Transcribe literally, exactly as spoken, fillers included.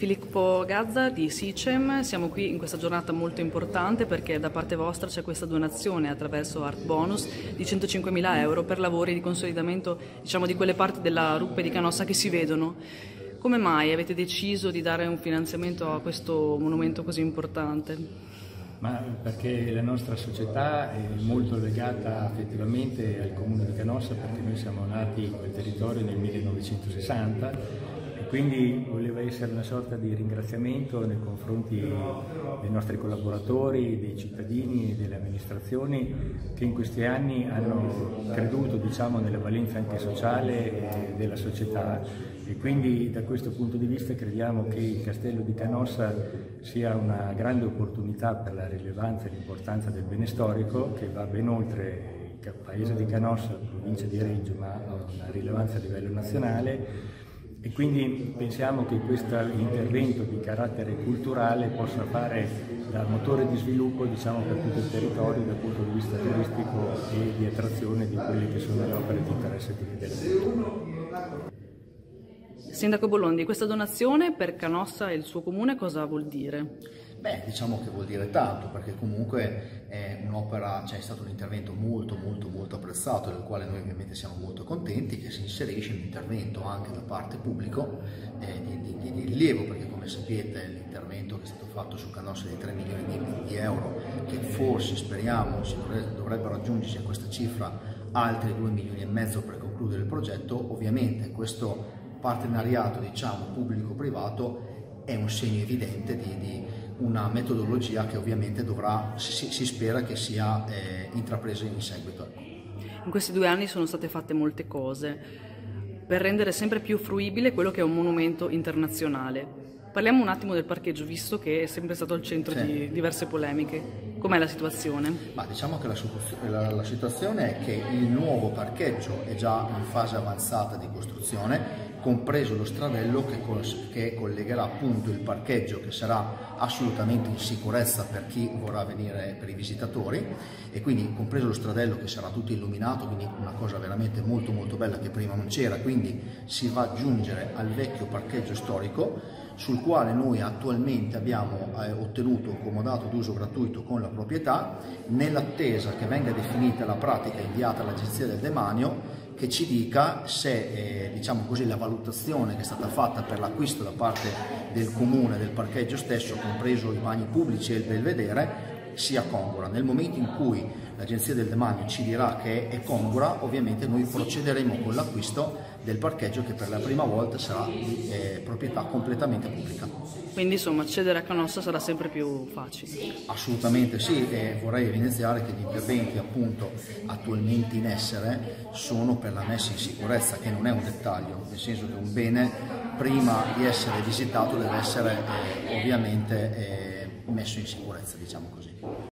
Filippo Gazza di SICEM, siamo qui in questa giornata molto importante perché da parte vostra c'è questa donazione attraverso Art Bonus di centocinquemila euro per lavori di consolidamento, diciamo, di quelle parti della Ruppe di Canossa che si vedono. Come mai avete deciso di dare un finanziamento a questo monumento così importante? Ma perché la nostra società è molto legata effettivamente al comune di Canossa, perché noi siamo nati in quel territorio nel millenovecentosessanta e quindi voleva essere una sorta di ringraziamento nei confronti dei nostri collaboratori, dei cittadini e delle amministrazioni che in questi anni hanno creduto, diciamo, nella valenza anche sociale della società, e quindi da questo punto di vista crediamo che il Castello di Canossa sia una grande opportunità per la rilevanza e l'importanza del bene storico, che va ben oltre il paese di Canossa, la provincia di Reggio, ma ha una rilevanza a livello nazionale, e quindi pensiamo che questo intervento di carattere culturale possa fare da motore di sviluppo, diciamo, per tutto il territorio dal punto di vista turistico e di attrazione di quelle che sono le opere di interesse della cultura. Sindaco Bollondi, questa donazione per Canossa e il suo comune cosa vuol dire? Beh, diciamo che vuol dire tanto, perché comunque è un'opera, cioè è stato un intervento molto molto molto apprezzato, del quale noi ovviamente siamo molto contenti, che si inserisce in un intervento anche da parte pubblico eh, di, di, di rilievo, perché come sapete l'intervento che è stato fatto su Canossa di tre milioni di euro, che forse speriamo si dovrebbe, dovrebbero raggiungersi a questa cifra altri due milioni e mezzo per concludere il progetto. Ovviamente questo partenariato, diciamo, pubblico-privato è un segno evidente di, di una metodologia che ovviamente dovrà, si, si spera che sia eh, intrapresa in seguito. In questi due anni sono state fatte molte cose per rendere sempre più fruibile quello che è un monumento internazionale. Parliamo un attimo del parcheggio, visto che è sempre stato al centro sì. di diverse polemiche. Com'è la situazione? Ma diciamo che la, la, la situazione è che il nuovo parcheggio è già in fase avanzata di costruzione, compreso lo stradello che, che collegherà appunto il parcheggio, che sarà assolutamente in sicurezza per chi vorrà venire, per i visitatori, e quindi compreso lo stradello che sarà tutto illuminato, quindi una cosa veramente molto molto bella che prima non c'era. Quindi si va ad aggiungere al vecchio parcheggio storico, sul quale noi attualmente abbiamo eh, ottenuto un comodato d'uso gratuito con la proprietà, nell'attesa che venga definita la pratica inviata all'Agenzia del Demanio, che ci dica se eh, diciamo così, la valutazione che è stata fatta per l'acquisto da parte del comune del parcheggio stesso, compreso i bagni pubblici e il belvedere, sia congrua. Nel momento in cui l'Agenzia del Demanio ci dirà che è congrua, ovviamente noi procederemo con l'acquisto del parcheggio, che per la prima volta sarà di eh, proprietà completamente pubblica. Quindi insomma accedere a Canossa sarà sempre più facile? Assolutamente sì, e vorrei evidenziare che gli interventi appunto attualmente in essere sono per la messa in sicurezza, che non è un dettaglio, nel senso che un bene prima di essere visitato deve essere eh, ovviamente eh, messo in sicurezza, diciamo così.